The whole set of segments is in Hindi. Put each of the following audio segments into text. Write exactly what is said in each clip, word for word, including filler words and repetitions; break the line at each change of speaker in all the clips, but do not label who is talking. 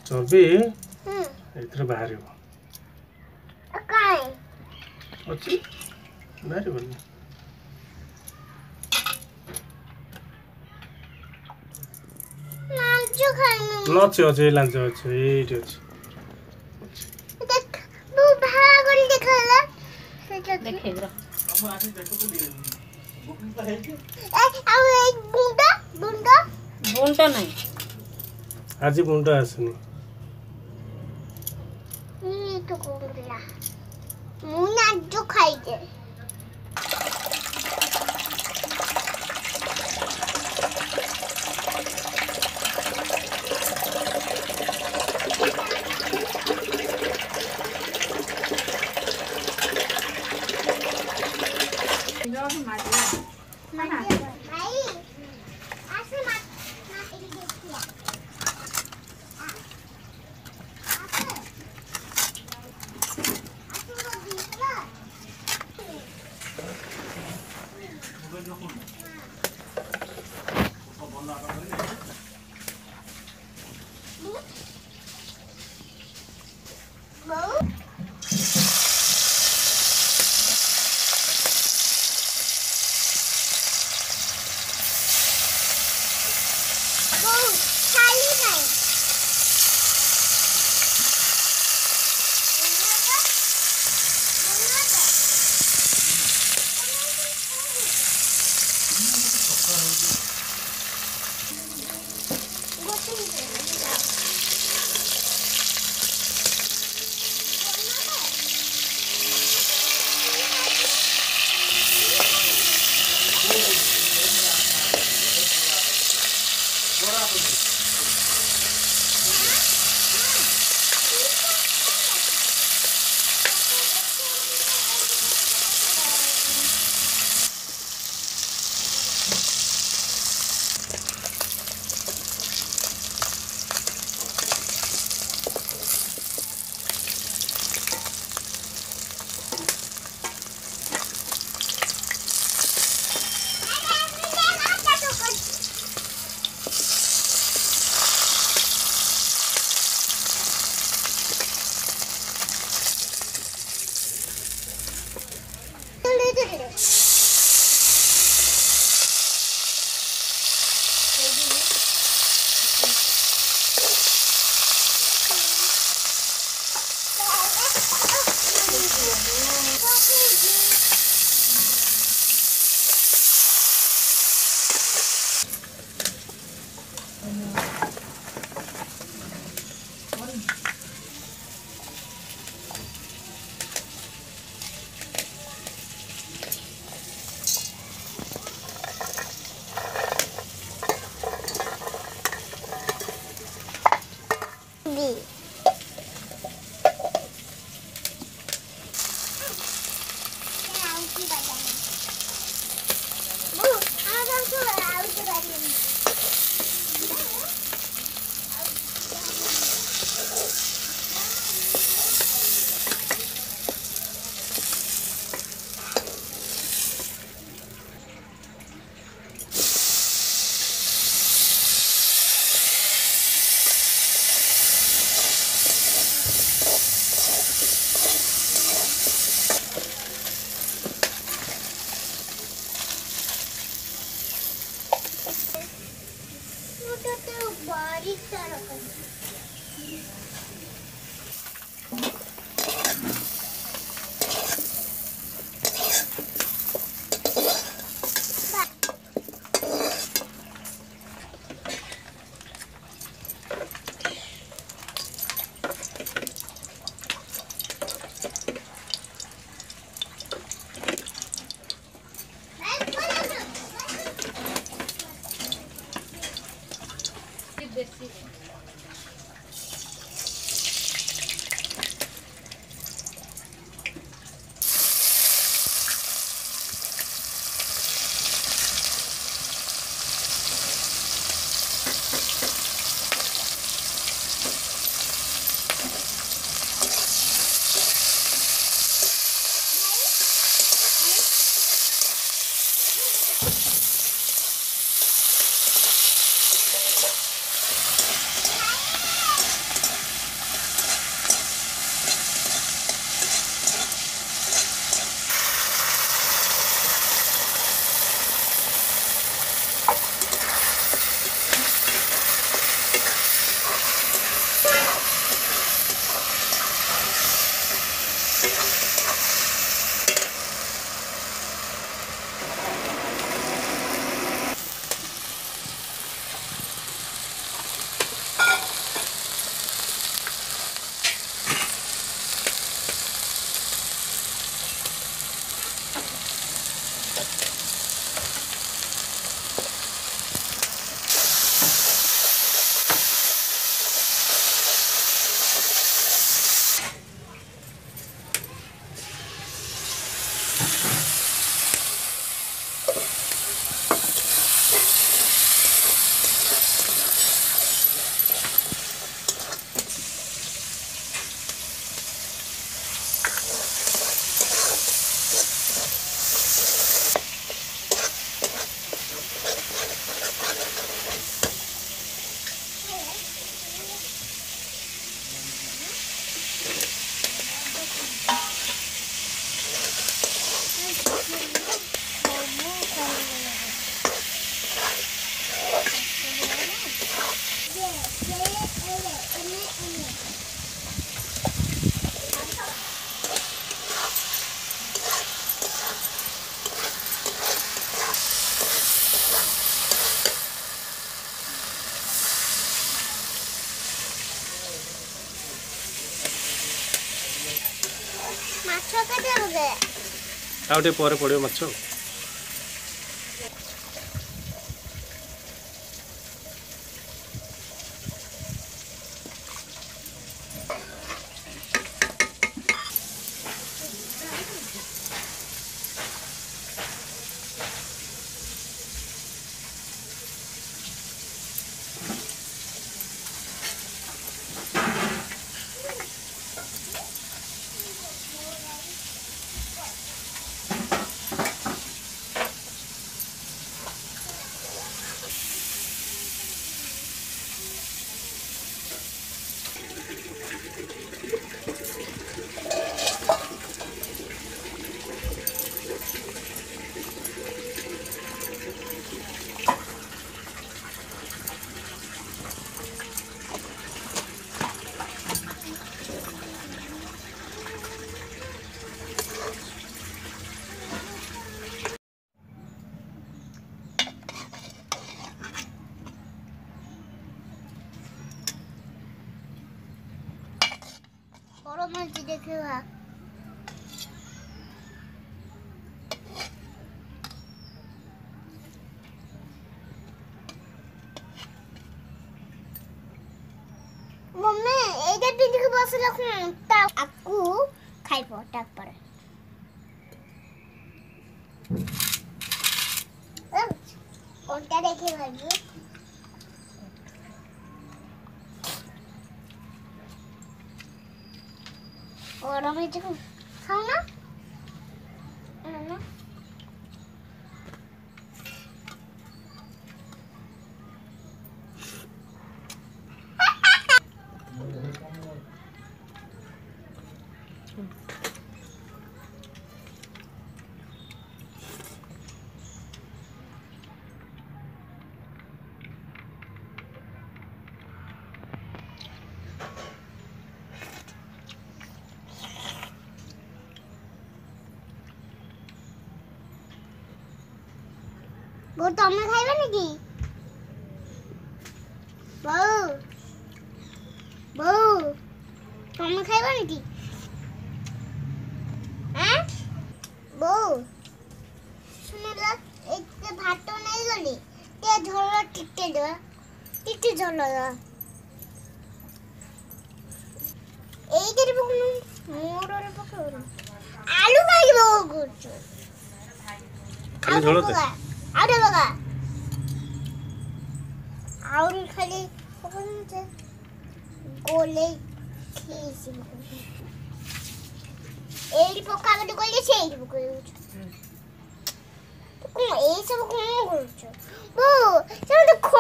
चर्बी एथरे बाहर अच्छी बाहर बनी नच अच्छे लांच अच्छे एठी अच्छे
देख वो भाग गली देखला से
देखे रो
हम आके देखो तो लिए बुकिंग तो है कि
ए अब एक बुंदा बुंदा
बुंटा नहीं
आज बुंडा आसनी
ये तो बुंदा मुना जो खाई दे କେତେବେଳେ
ଆଉ ଟିକେ ପରେ ପଡ଼ିବ ମାଛ।
বড় মাছ দেখে খা। मम्मी এইটা পিন্ডিকে বসে রাখুন তা আকু খাইব তারপরে কোনটা দেখে ভাবি গরমে দেখো খাও না না वो तुम खाइबा नाकि बऊ बऊ तुम खाइबा नाकि हैं बऊ सुनला एक भात नहीं गली ते झोल टिटे दो टिटे झोल दो এই যে বকুন মোররে পকড় আলু খাইবো করছো
খালি ঝোল দে
আরে বাবা আউরি খালি ওখানে গোলে খেয়েছি এই পোকা আমাকে কইলে সেই পোকা কোন এই সব কোন করছো ও সেটা তো খো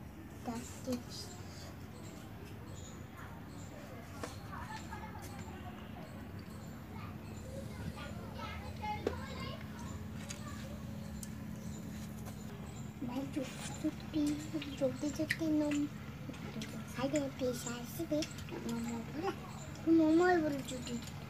Juti, juti juti nom. Saya pisah sih, mama boleh. Mama boleh juti.